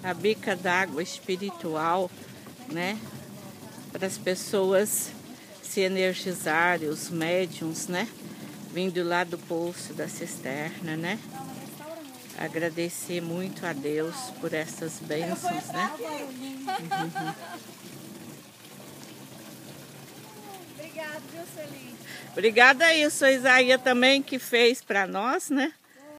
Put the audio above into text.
a bica d'água espiritual, né? Para as pessoas se energizarem, os médiums, né? Vindo lá do poço da cisterna, né? Agradecer muito a Deus por essas bênçãos, né? Obrigada, viu, Celine? Obrigada aí, o senhor Isaías também que fez para nós, né?